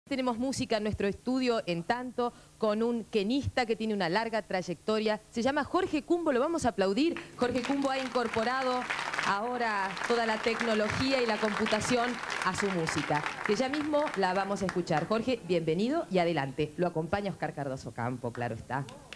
Tenemos música en nuestro estudio, en tanto, con un quenista que tiene una larga trayectoria. Se llama Jorge Cumbo, lo vamos a aplaudir. Jorge Cumbo ha incorporado ahora toda la tecnología y la computación a su música, que ya mismo la vamos a escuchar. Jorge, bienvenido y adelante. Lo acompaña Oscar Cardoso Campo, claro está.